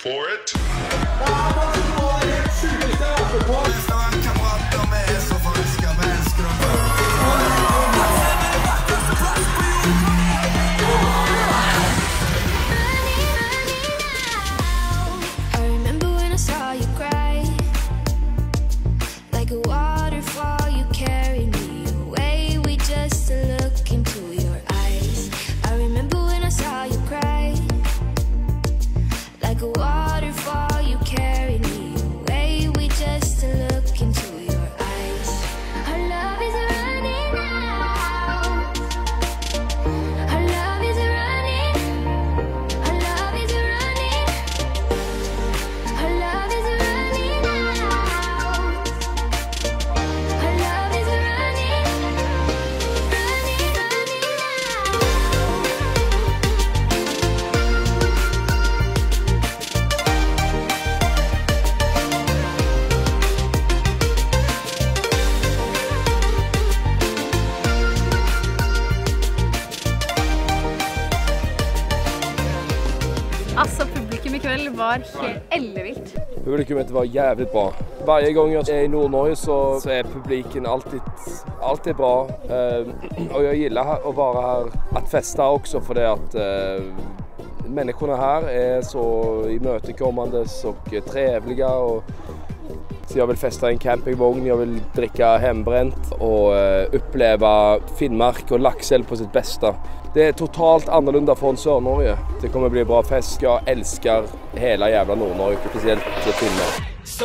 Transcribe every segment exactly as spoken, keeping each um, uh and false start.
for it. Altså, publikum I kveld var helt ellevilt. Publikummet var jævlig bra. Hver gang jeg er I Nord-Norge så, så er publikum alltid, alltid bra. Uh, og jeg gillar å være her, at festa også, fordi at uh, människorna här är så imötekommande och trevliga. Och så jag vill festa I en campingvogn, jag vill dricka hembränt och uppleva Finnmark och Lakselv på sitt bästa. Det är totalt annorlunda från Sør-Norge. Det kommer bli bra fest. Jag älskar hela jävla Nord-Norge, speciellt Finnmark.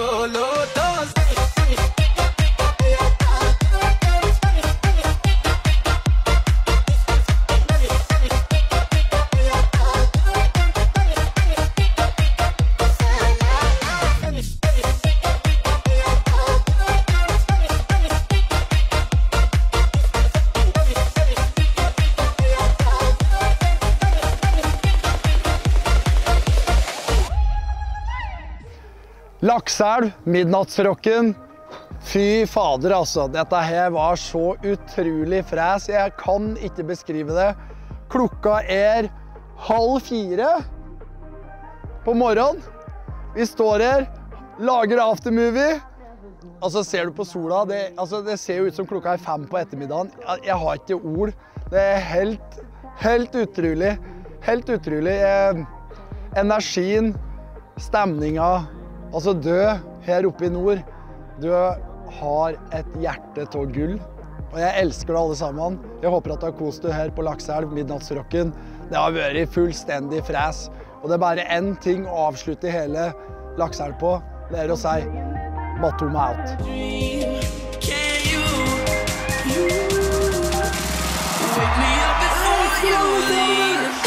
Lakselv, midnattsrocken. Fy fader altså, dette her var så utrolig fræs. Jeg kan ikke beskrive det. Klokka er halv fire på morgenen. Vi står her, lager aftermovie. Altså ser du på sola, det, altså, det ser jo ut som klokka er fem på ettermiddagen. Jeg, jeg har ikke ord. Det er helt, helt utrolig. Helt utrolig. Eh, energien, stemningen. Altså Dø her oppe I nord, Dø har et hjerte til gull, og jeg elsker det alle sammen. Jeg håper at du har kost deg her på Lakselv, midnattsrocken. Det har vært fullstendig fræs, og det er bare en ting å avslutte hele Lakselv på, det er å si Batum out. Wake me up before you leave.